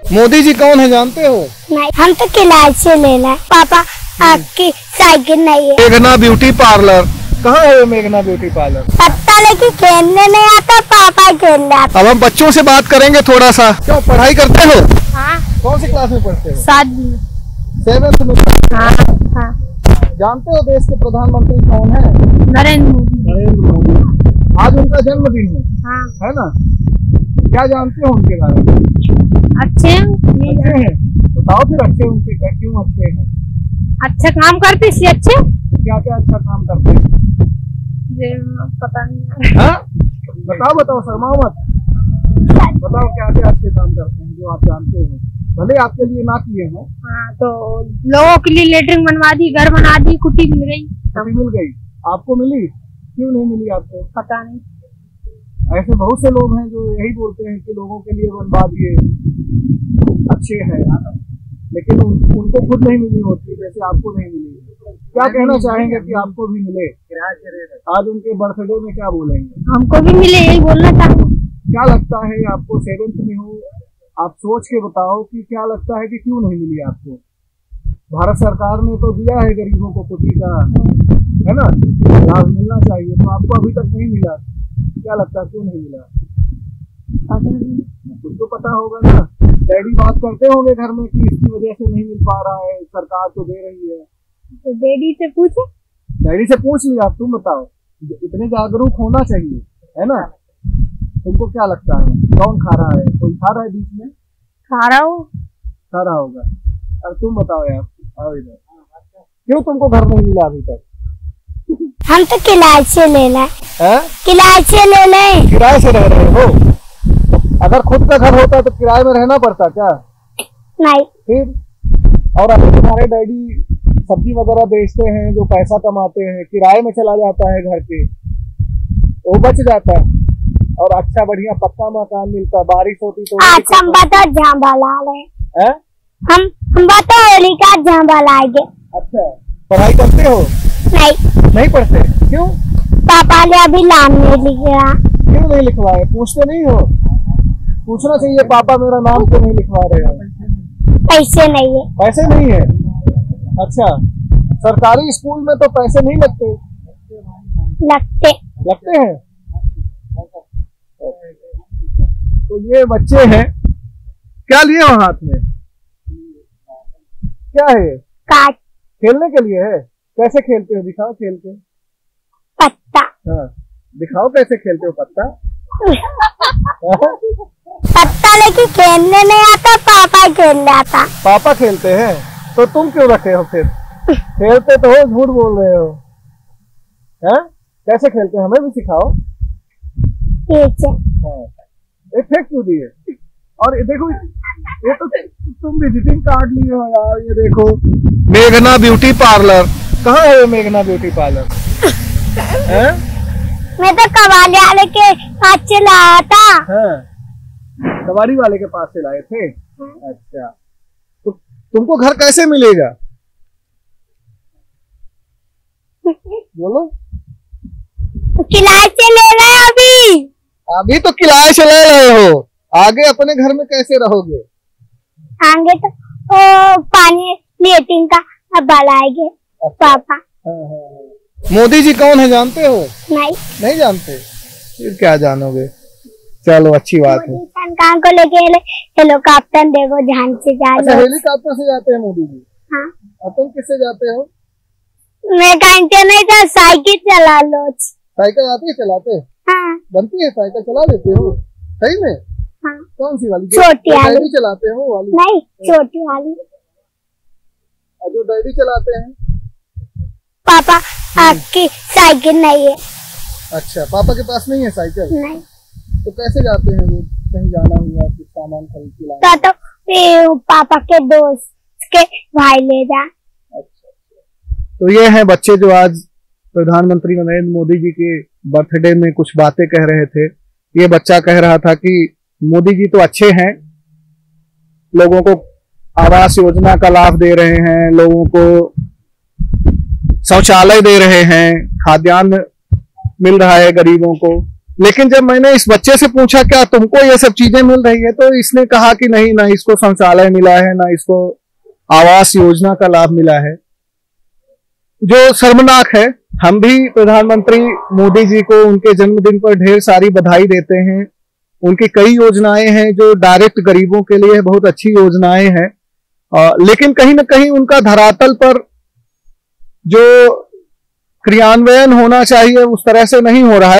मोदी जी कौन है जानते हो? नहीं, हम तो किराए से लेना है। पापा आपकी साइकिल नहीं है। मेघना ब्यूटी पार्लर कहाँ है? मेघना ब्यूटी पार्लर पत्ता लेके खेलने नहीं आता, पापा खेलने आता। अब हम बच्चों से बात करेंगे थोड़ा सा। क्यों पढ़ाई करते हो? हाँ। कौन सी क्लास में पढ़ते हो? 7th में। हाँ हाँ। जानते हो देश के प्रधानमंत्री कौन है? नरेंद्र मोदी। नरेंद्र मोदी। आज उनका जन्मदिन है। हाँ। है ना? क्या जानते हो उनके बारे में? अच्छे हैं। बताओ फिर अच्छे उनके क्यों अच्छे हैं? अच्छा काम करते इसलिए अच्छे। क्या क्या अच्छा काम करते हैं? पता नहीं। हाँ? बताओ शर्माओ मत। बताओ क्या क्या अच्छे काम करते हैं जो आप जानते हो, भले आपके लिए ना किए हो। हाँ, तो लोगों के लिए लेटरिंग बनवा दी, घर बना दी, कुटी मिल गई। कुटी मिल गई? आपको मिली? क्यों नहीं मिली आपको? पता नहीं। ऐसे बहुत से लोग हैं जो यही बोलते हैं कि लोगों के लिए बनवा दिए, अच्छे हैं, लेकिन उनको खुद नहीं मिली होती, जैसे आपको नहीं मिली। क्या कहना चाहेंगे कि आपको भी मिले? आज उनके बर्थडे में क्या बोलेंगे? हमको भी मिले, यही बोलना था। क्या लगता है आपको? 7th में हो, आप सोच के बताओ कि क्या लगता है कि क्यों नहीं मिली आपको? भारत सरकार ने तो दिया है गरीबों को कुटी का, है ना, लाभ मिलना चाहिए, तो आपको अभी तक नहीं मिला। क्या लगता है क्यों नहीं मिला? कुछ तो पता होगा ना। डैडी बात करते होंगे घर में कि इसकी वजह से नहीं मिल पा रहा है, सरकार तो दे रही है। तो डैडी से पूछो। डैडी से पूछ लिया, तुम बताओ। इतने जागरूक होना चाहिए, है ना? तुमको क्या लगता है कौन खा रहा है? कोई खा रहा है बीच में? खा रहा होगा। अब तुम बताओ यार, आओ इधर। क्यों तुमको घर नहीं मिला अभी तक? हम तो किराए से लेना है। किराए से ले लें। किराए से रह रहे हो? अगर खुद का घर होता तो किराए में रहना पड़ता क्या? नहीं। फिर और अगर तुम्हारे डैडी सब्जी वगैरह बेचते हैं, जो पैसा कमाते हैं, किराए में चला जाता है घर के, वो बच जाता है और अच्छा बढ़िया पक्का मकान मिलता, बारिश होती तो। अच्छा हम बताओ झांबा ला रहे। हम बताओ होली का झांबा लाएंगे। अच्छा, पढ़ाई करते हो? नहीं पढ़ते? क्यों? पापा ने अभी नाम नहीं लिखा। क्यों नहीं लिखवाए? पूछते नहीं हो? पूछना चाहिए, पापा मेरा नाम क्यों नहीं लिखवा रहे हो? पैसे नहीं है। पैसे नहीं है? अच्छा, सरकारी स्कूल में तो पैसे नहीं लगते? लगते हैं। तो ये बच्चे हैं, क्या लिए हो हाथ में? क्या है? काट। खेलने के लिए है? कैसे खेलते हो? दिखाओ खेल के। पत्ता। हाँ, दिखाओ कैसे खेलते हो पत्ता। पत्ता लेके खेलने नहीं आता, पापा खेलने आता। पापा खेलते हैं तो तुम क्यों रखे हो फिर? खेलते तो हो, झूठ बोल रहे हो। हैं? कैसे खेलते हैं हमें भी सिखाओ। एक फेंक क्यों दिए? और ये देखो, ये तो तुम विजिटिंग कार्ड लिए हो यार। ये देखो, मेघना ब्यूटी पार्लर कहाँ है? मेघना ब्यूटी पार्लर मैं तो कबाड़ी वाले के पास से लाया था। कबाड़ी वाले के पास से लाए थे? अच्छा, तो तुमको घर कैसे मिलेगा? बोलो। किराए से ले रहे हैं अभी तो किराए से ले रहे हो, आगे अपने घर में कैसे रहोगे? आगे तो पानी लेटरिन का बनाएंगे। अच्छा। पापा। मोदी जी कौन है जानते हो? नहीं जानते? फिर क्या जानोगे? चलो अच्छी बात है। कहाँ को लेके हेलीकॉप्टर देखो, ध्यान से जाए। अच्छा, हेलीकॉप्टर से जाते हैं मोदी जी? हाँ। और तुम किससे जाते हो? मैं कहीं नहीं था, साइकिल चला लो। साइकिल आती है चलाते? हाँ। बनती है साइकिल, चला लेते हो? सही में? हाँ। कौन सी वाली? छोटी वाली। डैडी चलाते हो वाली? नहीं, छोटी वाली। जो डैडी चलाते हैं। पापा आपकी साइकिल नहीं है। अच्छा, पापा के पास नहीं है साइकिल? नहीं। तो कैसे जाते हैं वो? कहीं जाना हुआ, कुछ सामान खरीद के लाना? तो पापा के दोस्त के भाई ले जा। अच्छा, तो ये है बच्चे जो आज प्रधानमंत्री नरेंद्र मोदी जी के बर्थडे में कुछ बातें कह रहे थे। ये बच्चा कह रहा था कि मोदी जी तो अच्छे हैं, लोगों को आवास योजना का लाभ दे रहे हैं, लोगों को शौचालय दे रहे हैं, खाद्यान्न मिल रहा है गरीबों को, लेकिन जब मैंने इस बच्चे से पूछा क्या तुमको ये सब चीजें मिल रही है, तो इसने कहा कि नहीं, ना इसको शौचालय मिला है, ना इसको आवास योजना का लाभ मिला है, जो शर्मनाक है। हम भी प्रधानमंत्री मोदी जी को उनके जन्मदिन पर ढेर सारी बधाई देते हैं। उनकी कई योजनाएं हैं जो डायरेक्ट गरीबों के लिए बहुत अच्छी योजनाएं हैं, लेकिन कहीं ना कहीं उनका धरातल पर जो क्रियान्वयन होना चाहिए उस तरह से नहीं हो रहा है।